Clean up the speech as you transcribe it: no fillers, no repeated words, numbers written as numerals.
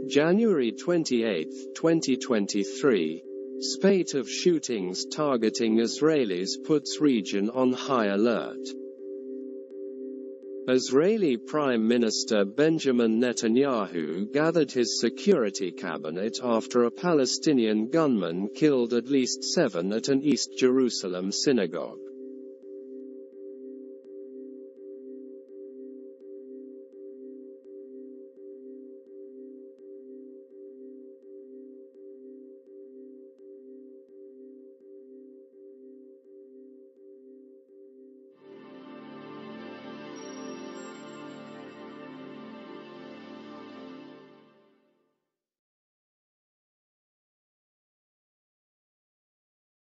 January 28, 2023. Spate of shootings targeting Israelis puts region on high alert. Israeli Prime Minister Benjamin Netanyahu gathered his security cabinet after a Palestinian gunman killed at least 7 at an East Jerusalem synagogue.